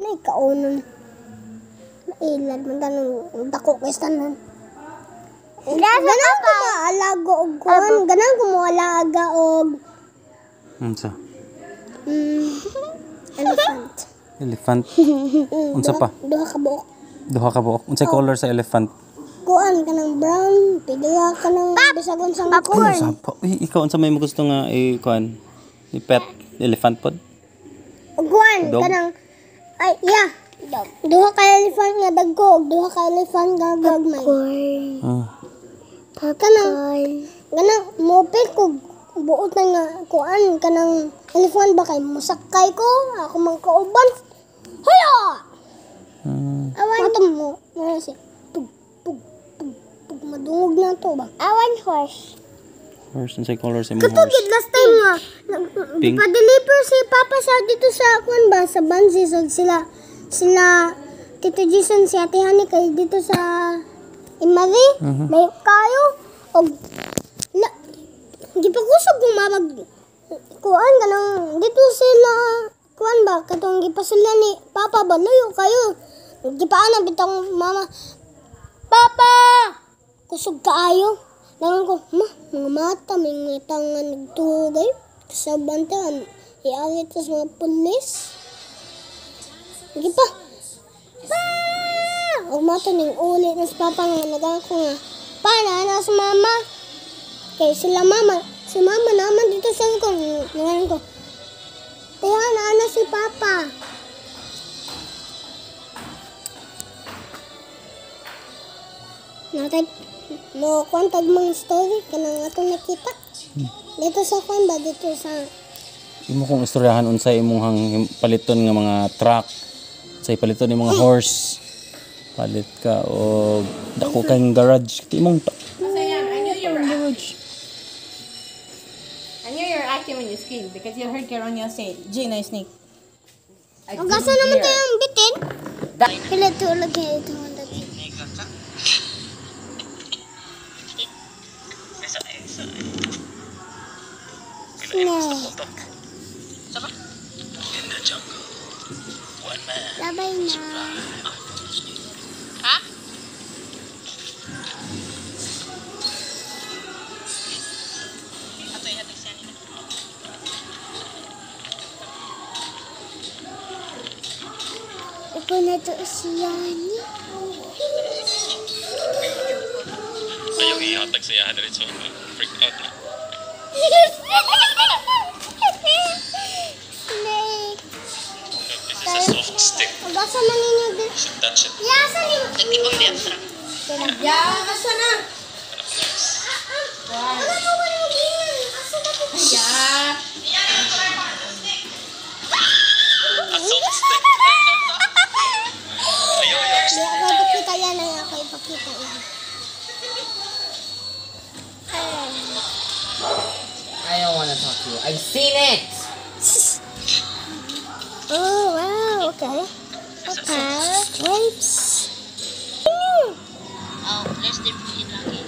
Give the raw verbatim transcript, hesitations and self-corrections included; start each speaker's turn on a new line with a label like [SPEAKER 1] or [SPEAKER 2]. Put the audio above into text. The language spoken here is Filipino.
[SPEAKER 1] Ay, kaunon. Mailad man tanong dako kay tanan. Ganang ko maalaga og kuan, ganang ko maalaga og
[SPEAKER 2] Unsa?
[SPEAKER 1] mm, elephant.
[SPEAKER 2] Elephant. Unsa pa?
[SPEAKER 1] Duha ka buok.
[SPEAKER 2] Duha ka buok. Unsay color sa elephant?
[SPEAKER 1] Kuan kanang brown, pidua kanang bisagon sang
[SPEAKER 2] Ano sa pa? Uy, ikaw unsa may mo gusto nga i kuan? Ni pet elephant pod?
[SPEAKER 1] Kuan
[SPEAKER 2] Dog?
[SPEAKER 1] kanang ay yeah. Duha ka elephant nga dagko, duha ka elephant nga gagmay.
[SPEAKER 2] Ah.
[SPEAKER 1] Kanang kanang mopil ko buot na nga kuan kanang elephant ba kay musakay ko ako man kauban. Hoya!
[SPEAKER 2] Hmm.
[SPEAKER 1] Awan to mo. Ano si pug pug pug pug madungog na to ba? Awan horse.
[SPEAKER 2] Horse, unsay color sa imong
[SPEAKER 1] Katugid
[SPEAKER 2] horse?
[SPEAKER 1] last time nga.
[SPEAKER 2] Pink?
[SPEAKER 1] Pa-deliver si Papa sa dito sa kuan ba sa Bansis og sila sila Tito Jason si Ate Hani kay dito sa Imari.
[SPEAKER 2] Mhm.
[SPEAKER 1] May kayo og la gipakusog kung mabag kuan kanang dito sila kuan ba katong gipasulyan ni Papa ba layo kayo. Gipaana bitang mama. Papa! Kusog kaayo. Nangan ko, ma, mga mata, may mga tangan nagtugay. Sa bantaan, iawit sa mga pulis. Sige pa. Pa! O mata ning ulit na sa papa nga nagang ko nga. Pa, naana sa mama. Kaya sila mama, si mama naman dito sa ko. Nangan ko, kaya naana si papa. Natay, mo kontag mga story kanang atong nakita. Dito sa kwan ba dito sa
[SPEAKER 2] Imo kong istoryahan unsay imong hang paliton nga mga truck. Say paliton ni mga horse. Palit ka og dako kang garage. Imong
[SPEAKER 3] Sayan, I knew you were garage. I knew you were acting when you screamed because you heard Caronia say, Gina snake. I
[SPEAKER 1] o
[SPEAKER 3] didn't
[SPEAKER 1] gasa naman
[SPEAKER 3] hear.
[SPEAKER 1] tayo ang bitin. Kila tulog kayo ito ang dati. Snake. Labay na. Ito na to siya niya.
[SPEAKER 2] ayaw ihatag sa iya diretso. Freak out na.
[SPEAKER 1] Snake.
[SPEAKER 2] This is a soft stick.
[SPEAKER 1] Agasa man ninyo din.
[SPEAKER 2] You should touch it.
[SPEAKER 1] Yasa ni mo.
[SPEAKER 4] Nagtibang di abstra.
[SPEAKER 3] Yeah, asa na?
[SPEAKER 1] Ano mo ba yung ganyan? Asa na po?
[SPEAKER 3] Yeah.
[SPEAKER 2] A soft stick. Ayaw, ayaw.
[SPEAKER 1] Di ako ipakita yan ay ako ipakita yan.
[SPEAKER 4] I don't want to talk to you. I've seen it!
[SPEAKER 1] Oh, wow, okay. Okay, grapes.
[SPEAKER 4] Oh, let's definitely lucky.